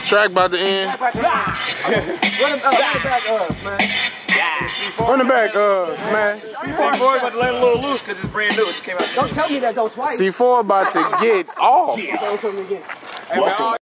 Track about to end. Run Run it back, man. C4 about to let a little loose because it's brand new. It just came out. Don't tell me that though twice. C4 about to get off.